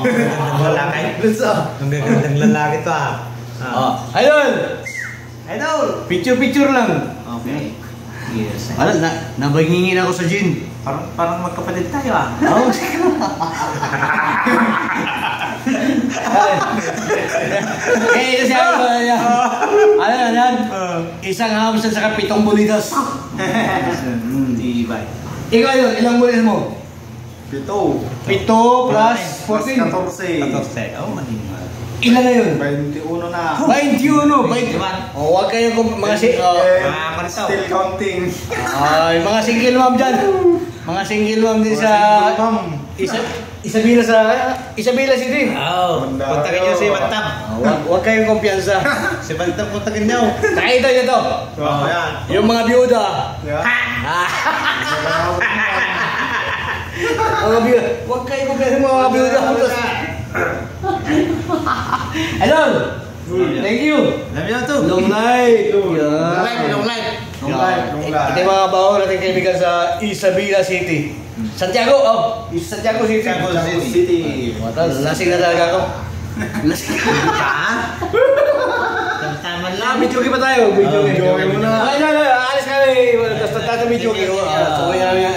gagandang lalaki. Ang gagandang lalaki to Idol! Idol! Picture lang. Okay. Yes. Ano, nabangingin ako sa gin. Parang magkapatid tayo Oo. Ito siya. Ano yan? Isang hamster sa 7 bulitas. Tibay. Ikaw yun, ilang bulitas mo? 7 7 plus 14. 14. Oh, manimal. Ilan na yun? 21 na. 21. Huwag kayong mga Still counting. Ay, mga single mom dyan. Mga single mom din sa Isabela City. Oo, puntakin nyo si Bantam. Huwag kayong kumpiyansa. Si Bantam, puntakin nyo. Nakita nyo to. Yan. Yung mga byuda. Mga byuda. Huwag kayong kumpiyansa mga byuda. Hello. Thank you. Love you too. Long life. Long life. Ito yung mga baho natin kaibigan sa Isabela City. Santiago, Santiago City. City. Lasing na talaga ako. Lasing Tama lang. Video pa tayo. Video muna. Ay, alis kami. Tapos tatamid yung. Sabay namin